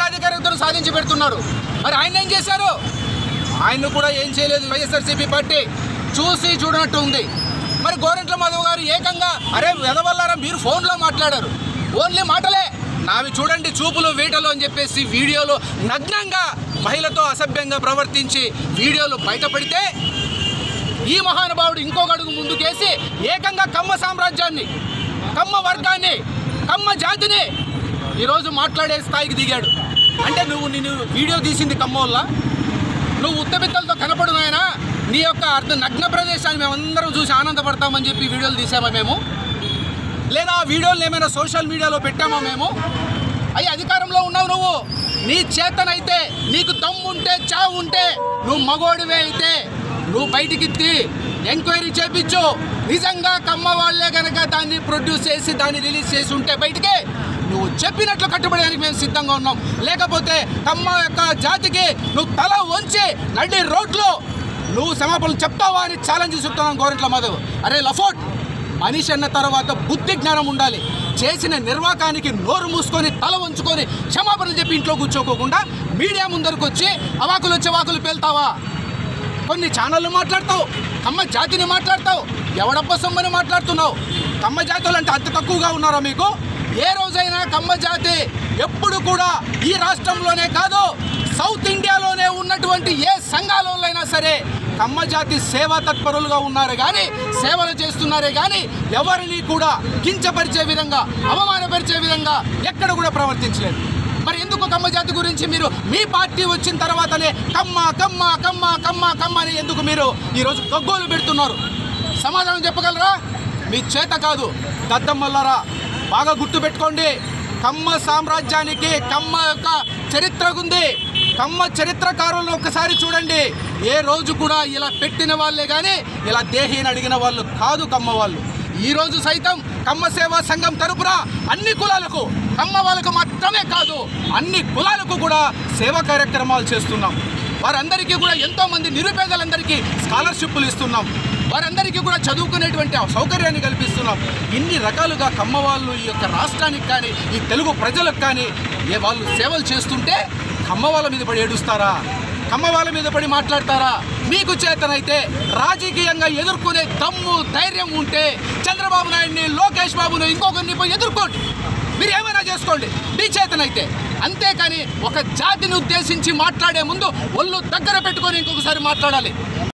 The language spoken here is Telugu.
సాధికారతను సాధించి పెడుతున్నారు. మరి ఆయన ఏం చేశారు? ఆయన కూడా ఏం చేయలేదు. వైఎస్ఆర్సీపీ పార్టీ చూసి చూడనట్టు ఉంది. మరి గోరంట్ల మాధవ్ గారు ఏకంగా అరే వెదవల్లారా మీరు ఫోన్లో మాట్లాడారు, ఓన్లీ మాటలే నావి చూడండి చూపులు వీటలు అని చెప్పేసి వీడియోలో నగ్నంగా మహిళతో అసభ్యంగా ప్రవర్తించి వీడియోలు బయటపడితే ఈ మహానుభావుడు ఇంకొక అడుగు ముందుకేసి ఏకంగా కమ్మ సామ్రాజ్యాన్ని, కమ్మ వర్గాన్ని, కమ్మ జాతిని ఈరోజు మాట్లాడే స్థాయికి దిగాడు. అంటే నిన్ను వీడియో తీసింది కమ్మోళ్ళ, నువ్వు ఉత్తబిత్తలతో కనపడునాయనా, నీ యొక్క నగ్న ప్రదేశాన్ని మేమందరం చూసి ఆనందపడతామని చెప్పి వీడియోలు తీసామా మేము? లేదా ఆ వీడియోలు ఏమైనా సోషల్ మీడియాలో పెట్టామా మేము? అయ్యి అధికారంలో ఉన్నావు నువ్వు, నీ చేతనైతే నీకు దమ్ముంటే చావు ఉంటే నువ్వు మగోడివే అయితే నువ్వు బయటికి ఎంక్వైరీ చేపించు. నిజంగా కమ్మ వాళ్ళే కనుక దాన్ని ప్రొడ్యూస్ చేసి దాన్ని రిలీజ్ చేసి ఉంటే బయటికి నువ్వు చెప్పినట్లు కట్టుబడడానికి మేము సిద్ధంగా ఉన్నాం. లేకపోతే కమ్మ యొక్క జాతికి నువ్వు తల వంచి నడి రోడ్లో నువ్వు క్షమాపణలు చెప్తావా అని ఛాలెంజ్ చెప్తున్నాం గోరంట్ల మాధవ్. అరే లఫోట్, మనిషి అన్న తర్వాత బుద్ధి జ్ఞానం ఉండాలి. చేసిన నిర్వాకానికి నోరు మూసుకొని తల వంచుకొని క్షమాపణలు చెప్పి ఇంట్లో కూర్చోకోకుండా మీడియా ముందరకు వచ్చి అవాకులు వచ్చే వాకులు పేల్తావా? కొన్ని ఛానళ్ళు మాట్లాడతావు, కమ్మ జాతిని మాట్లాడతావు, ఎవడబ్బ సొమ్మని మాట్లాడుతున్నావు. కమ్మ జాతులు అంటే అంత తక్కువగా ఉన్నారా మీకు? ఏ రోజైనా కమ్మ జాతి ఎప్పుడు కూడా ఈ రాష్ట్రంలోనే కాదు సౌత్ ఇండియాలోనే ఉన్నటువంటి ఏ సంఘాలైనా సరే కమ్మ జాతి సేవా తత్పరులుగా ఉన్నారు కానీ, సేవలు చేస్తున్నారే కానీ ఎవరిని కూడా కించపరిచే విధంగా, అవమానపరిచే విధంగా ఎక్కడ కూడా ప్రవర్తించలేదు. మరి ఎందుకు కమ్మ జాతి గురించి మీరు మీ పార్టీ వచ్చిన తర్వాతనే కమ్మ కమ్మ కమ్మ కమ్మ కమ్మ అని ఎందుకు మీరు ఈరోజు గగ్గోలు పెడుతున్నారు? సమాధానం చెప్పగలరా? మీ చేత కాదు. దద్దమ్మల్లారా బాగా గుర్తుపెట్టుకోండి, కమ్మ సామ్రాజ్యానికి కమ్మ యొక్క చరిత్ర ఉంది. కమ్మ చరిత్రకారులను ఒక్కసారి చూడండి. ఏ రోజు కూడా ఇలా పెట్టిన వాళ్ళే కానీ ఇలా దేహీని అడిగిన వాళ్ళు కాదు కమ్మ వాళ్ళు. ఈరోజు సైతం కమ్మ సేవా సంఘం తరపున అన్ని కులాలకు, కమ్మ వాళ్ళకు మాత్రమే కాదు అన్ని కులాలకు కూడా సేవా కార్యక్రమాలు చేస్తున్నాం. వారందరికీ కూడా ఎంతోమంది నిరుపేదలందరికీ స్కాలర్షిప్లు ఇస్తున్నాం. వారందరికీ కూడా చదువుకునేటువంటి సౌకర్యాన్ని కల్పిస్తున్నాం. ఇన్ని రకాలుగా కమ్మ వాళ్ళు ఈ యొక్క రాష్ట్రానికి కానీ ఈ తెలుగు ప్రజలకు కానీ వాళ్ళు సేవలు చేస్తుంటే కమ్మ వాళ్ళ మీద పడి ఏడుస్తారా? కమ్మ వాళ్ళ మీద పడి మాట్లాడతారా? మీకు చేతనైతే రాజకీయంగా ఎదుర్కొనే దమ్ము ధైర్యం ఉంటే చంద్రబాబు నాయుడిని, లోకేష్ బాబును, ఇంకొకరిని పోయి ఎదుర్కోండి. మీరు ఏమైనా చేసుకోండి మీ చేతనైతే. అంతేకాని ఒక జాతిని ఉద్దేశించి మాట్లాడే ముందు ఒళ్ళు దగ్గర పెట్టుకొని ఇంకొకసారి మాట్లాడాలి.